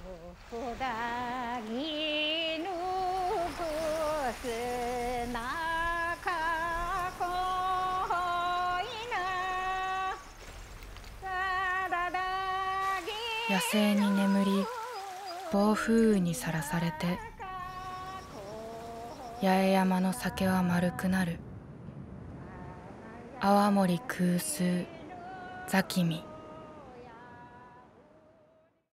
野生に眠り暴風雨にさらされて八重山の酒は丸くなる。泡盛空数座君。